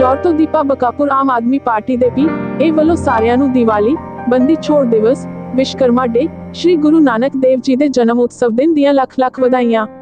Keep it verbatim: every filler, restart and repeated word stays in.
ਫਿਲੌਰ ਤੋਂ ਦੀਪਾ ਬਕਾਪੁਰ ਆਮ ਆਦਮੀ ਪਾਰਟੀ ਦੇ ਪੀ ਏ ਵੱਲੋਂ ਸਾਰਿਆਂ ਨੂੰ ਦੀਵਾਲੀ, ਬੰਦੀ ਛੋੜ ਦਿਵਸ, ਵਿਸ਼ਵਕਰਮਾ ਡੇ, ਸ਼੍ਰੀ ਗੁਰੂ ਨਾਨਕ ਦੇਵ ਜੀ ਦੇ ਜਨਮ ਉਤਸਵ ਦਿਨ ਦੀਆਂ ਲੱਖ ਲੱਖ ਵਧਾਈਆਂ।